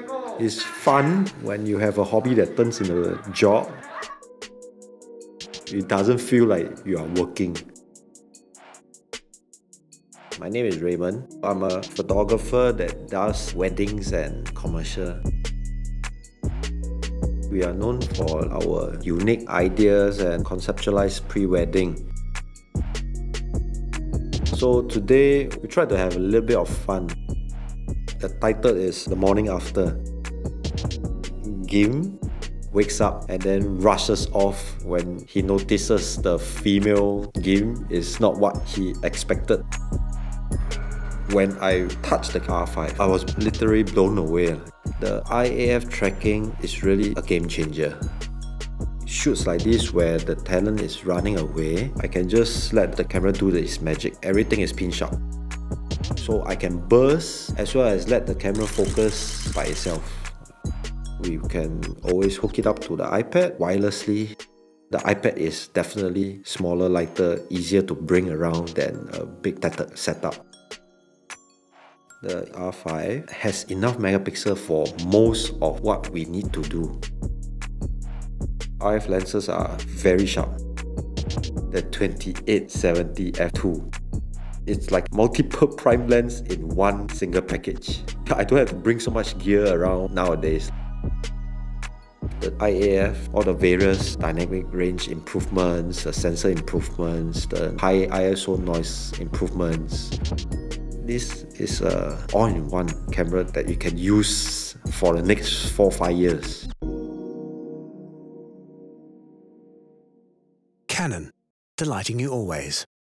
It's fun when you have a hobby that turns into a job. It doesn't feel like you are working. My name is Raymond. I'm a photographer that does weddings and commercial. We are known for our unique ideas and conceptualized pre-wedding. So today, we try to have a little bit of fun. The title is The Morning After. Gim wakes up and then rushes off when he notices the female Gim is not what he expected. When I touched the R5, I was literally blown away. The IAF tracking is really a game changer. Shoots like this where the talent is running away, I can just let the camera do its magic. Everything is pin sharp. So I can burst as well as let the camera focus by itself. We can always hook it up to the iPad wirelessly. The iPad is definitely smaller, lighter, easier to bring around than a big setup. The R5 has enough megapixels for most of what we need to do. RF lenses are very sharp. The 2870 f2. It's like multiple prime lens in one single package. I don't have to bring so much gear around nowadays. The IAF, all the various dynamic range improvements, the sensor improvements, the high ISO noise improvements. This is an all-in-one camera that you can use for the next 4-5 years. Canon, delighting you always.